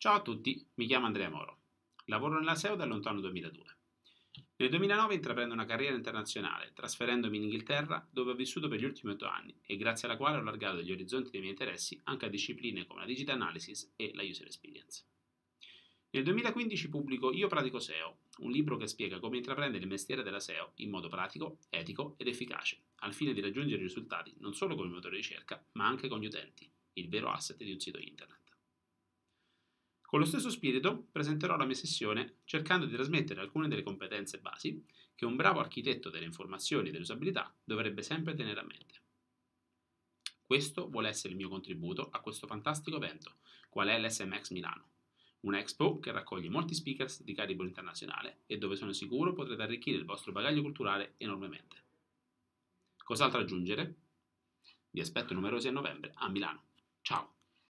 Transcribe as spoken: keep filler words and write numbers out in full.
Ciao a tutti, mi chiamo Andrea Moro. Lavoro nella S E O dal lontano duemiladue. Nel duemilanove intraprendo una carriera internazionale, trasferendomi in Inghilterra dove ho vissuto per gli ultimi otto anni e grazie alla quale ho allargato gli orizzonti dei miei interessi anche a discipline come la digital analysis e la user experience. Nel duemilaquindici pubblico Io pratico S E O, un libro che spiega come intraprendere il mestiere della S E O in modo pratico, etico ed efficace, al fine di raggiungere risultati non solo con il motore di ricerca, ma anche con gli utenti, il vero asset di un sito internet. Con lo stesso spirito presenterò la mia sessione cercando di trasmettere alcune delle competenze basi che un bravo architetto delle informazioni e dell'usabilità dovrebbe sempre tenere a mente. Questo vuole essere il mio contributo a questo fantastico evento, qual è l'S M X Milano, una expo che raccoglie molti speakers di calibro internazionale e dove sono sicuro potrete arricchire il vostro bagaglio culturale enormemente. Cos'altro aggiungere? Vi aspetto numerosi a novembre a Milano. Ciao!